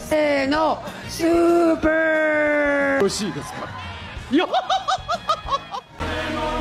せーの、スープー。 美味しいですか？いや